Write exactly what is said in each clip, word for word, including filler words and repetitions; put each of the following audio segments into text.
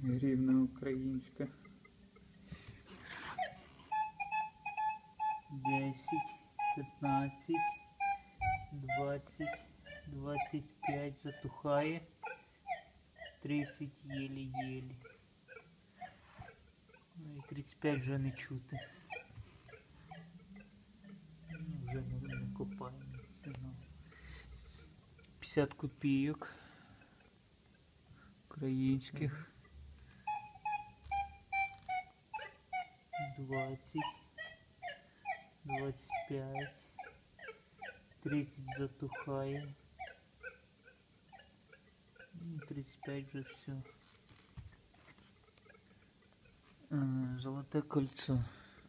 Гривна українська. десять, п'ятнадцять, двадцять, двадцять п'ять затухає. тридцять єлі-єлі. Ну і тридцять п'ять вже не чути. Ну, вже не, не копається. Ну. п'ятдесят копійок українських. двадцять, двадцять п'ять, тридцять затухає. тридцять п'ять вже все. А, золоте кольцо.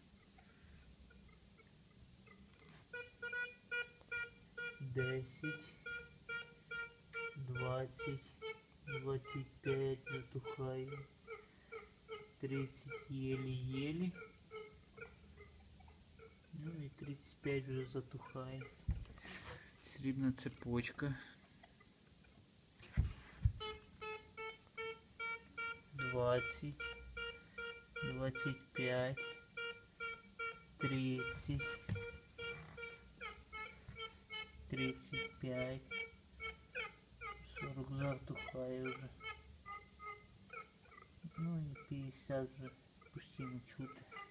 десять, двадцать, двадцять п'ять затухає. тридцать єлі-єлі. Ну і тридцять п'ять вже затухає. Срібна цепочка. двадцать, двадцать пять, тридцать, тридцать пять, сорок затухає вже. Ну і п'ятдесят вже почти не чути.